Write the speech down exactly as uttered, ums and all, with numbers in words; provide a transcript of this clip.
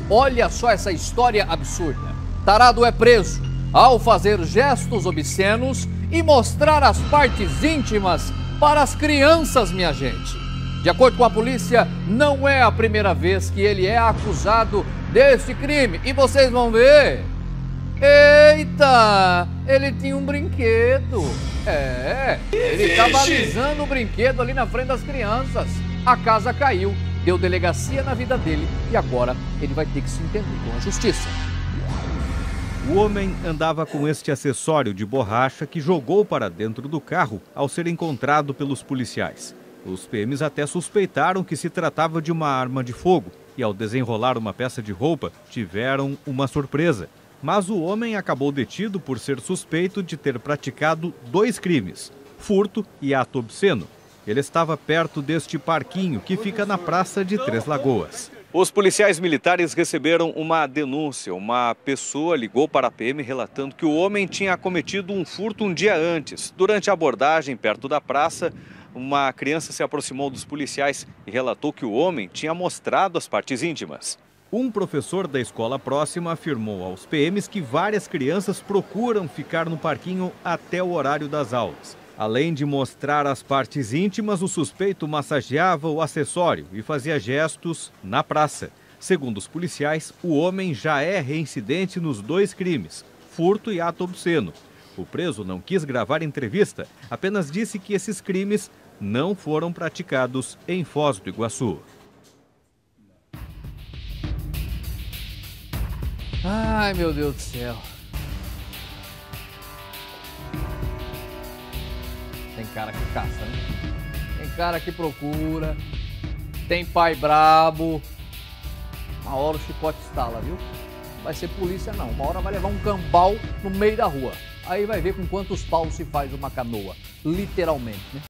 Olha só essa história absurda. Tarado é preso ao fazer gestos obscenos e mostrar as partes íntimas para as crianças, minha gente. De acordo com a polícia, não é a primeira vez que ele é acusado desse crime. E vocês vão ver. Eita, ele tinha um brinquedo. É, ele estava alisando o brinquedo ali na frente das crianças. A casa caiu, deu delegacia na vida dele e agora ele vai ter que se entender com a justiça. O homem andava com este acessório de borracha que jogou para dentro do carro ao ser encontrado pelos policiais. Os P Ms até suspeitaram que se tratava de uma arma de fogo e, ao desenrolar uma peça de roupa, tiveram uma surpresa. Mas o homem acabou detido por ser suspeito de ter praticado dois crimes: furto e ato obsceno. Ele estava perto deste parquinho que fica na Praça de Três Lagoas. Os policiais militares receberam uma denúncia. Uma pessoa ligou para a P M relatando que o homem tinha cometido um furto um dia antes. Durante a abordagem perto da praça, uma criança se aproximou dos policiais e relatou que o homem tinha mostrado as partes íntimas. Um professor da escola próxima afirmou aos P Ms que várias crianças procuram ficar no parquinho até o horário das aulas. Além de mostrar as partes íntimas, o suspeito massageava o acessório e fazia gestos na praça. Segundo os policiais, o homem já é reincidente nos dois crimes, furto e ato obsceno. O preso não quis gravar entrevista, apenas disse que esses crimes não foram praticados em Foz do Iguaçu. Ai, meu Deus do céu. Tem cara que caça, né? Tem cara que procura. Tem pai brabo. Uma hora o chicote estala, viu? Não vai ser polícia, não. Uma hora vai levar um cambal no meio da rua. Aí vai ver com quantos paus se faz uma canoa. Literalmente, né?